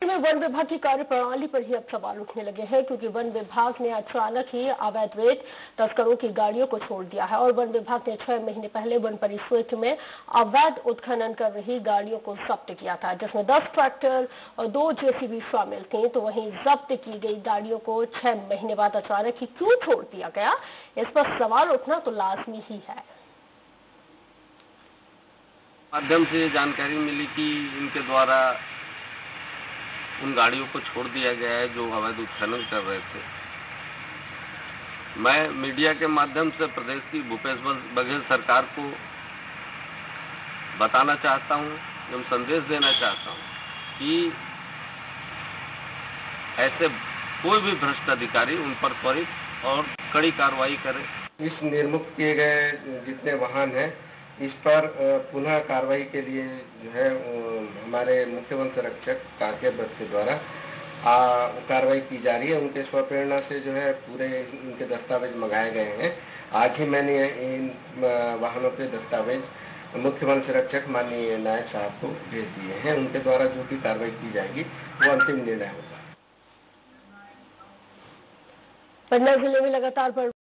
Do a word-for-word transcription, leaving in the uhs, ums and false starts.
में वन विभाग की कार्यप्रणाली पर ही अब सवाल उठने लगे हैं, क्योंकि वन विभाग ने अचानक ही अवैध रेत तस्करों की गाड़ियों को छोड़ दिया है। और वन विभाग ने छह महीने पहले वन परिक्षेत्र में अवैध उत्खनन कर रही गाड़ियों को जब्त किया था, जिसमें दस ट्रैक्टर और दो जेसीबी शामिल थे। तो वहीं जब्त की गई गाड़ियों को छह महीने बाद अचानक ही क्यों छोड़ दिया गया, इस पर सवाल उठना तो लाजमी ही है। माध्यम से जानकारी मिली कि इनके द्वारा उन गाड़ियों को छोड़ दिया गया है जो अवैध उत्खनन कर रहे थे। मैं मीडिया के माध्यम से प्रदेश की भूपेश बघेल सरकार को बताना चाहता हूं एवं संदेश देना चाहता हूं कि ऐसे कोई भी भ्रष्ट अधिकारी उन पर त्वरित और कड़ी कार्रवाई करे। इस निर्मुक्त किए गए जितने वाहन हैं, इस पर पुनः कार्रवाई के लिए जो है हमारे मुख्य वन संरक्षक कार्य बस के द्वारा कार्रवाई की जा रही है। उनके स्वप्रेरणा से जो है पूरे इनके दस्तावेज मंगाए गए हैं। आज ही मैंने इन वाहनों के दस्तावेज मुख्य वन संरक्षक माननीय नायक साहब को भेज दिए हैं। उनके द्वारा जो भी कार्रवाई की जाएगी वो अंतिम निर्णय होगा। पन्ना जिले में लगातार